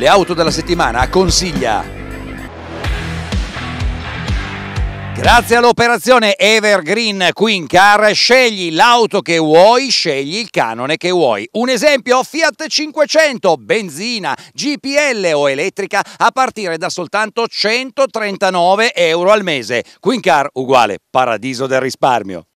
Le auto della settimana consiglia. Grazie all'operazione Evergreen Queen Car scegli l'auto che vuoi, scegli il canone che vuoi. Un esempio: Fiat 500, benzina, GPL o elettrica a partire da soltanto 139 euro al mese. Queen Car uguale paradiso del risparmio.